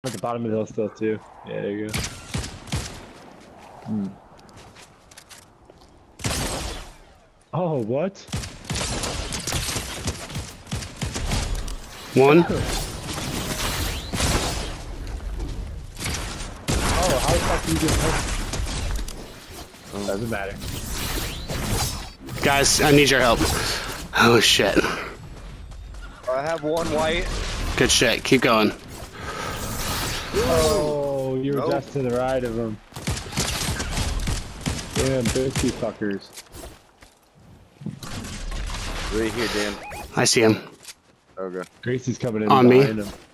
At the bottom of the hill still too. Yeah, there you go. Oh, what? One. Oh, how the fuck do you get hurt? Doesn't matter. Guys, I need your help. Oh shit. I have one white. Good shit. Keep going. Oh, you were just to the right of him. Damn, biscuit fuckers. Right here, Dan. I see him. Okay. Gracie's coming in On me. behind him.